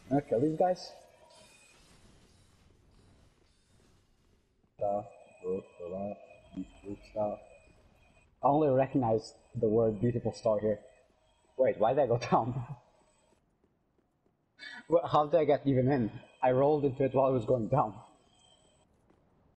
I'm gonna kill these guys. Stuff, beautiful stuff. I only recognize the word beautiful star here. Wait, why did I go down? How did I get even in? I rolled into it while it was going down.